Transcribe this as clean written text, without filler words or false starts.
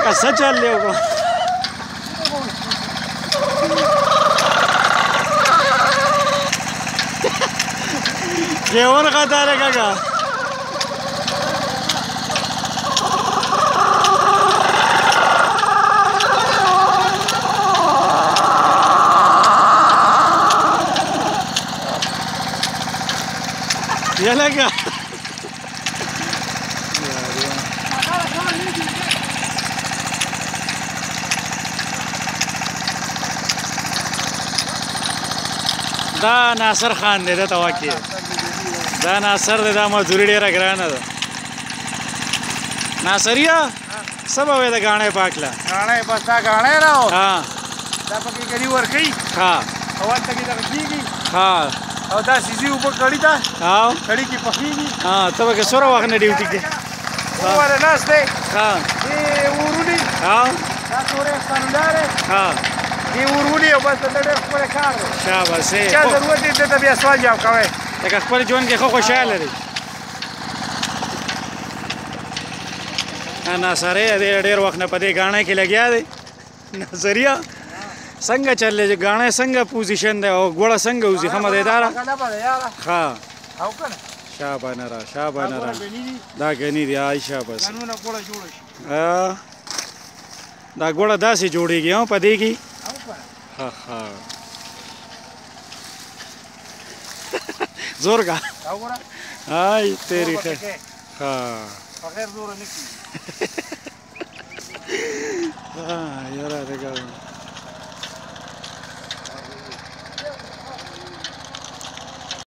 का सच चल लियो को जेवण खाता रे काका ये लगा دا ناصر خان دی دا واقعي دا ناصر دی دا مزدوري ډیره ګرانه ده ناصریا سبا وې د غاڼې پاکله غاڼې بس دا غاڼې راو ها دا پکې ګری ورکي ها اول ته کې دا کیږي ها او دا سيزي په کړی دا ها کړی کې پخېږي ها ته به سره وخت نه ډیوټي کې وره ناس دی ها ای ورونی ها دا سورې ستاندار ها ای ورونی او بس د ډېر خپل کار دی شاباس چا ضرورت دې ته بیا سوال جواب کوي لکه خپل ژوند کې خو خوشاله دی ناصرې ډېر وخت نه پدې غاڼې کې لګیا دی نظریه څنګه چلې غاڼې څنګه پوزیشن دی او ګوړه څنګه وځي خمه دی دارا ها او کنه شابانه دا غنی دی عائشہ بس قانون ګوړه جوړ شي دا ګوړه داسې جوړیږي او پدې کې او کنه ها زور کا او ګوره هاي تیری خیر ها بغیر زور نه کی ها یاره دغه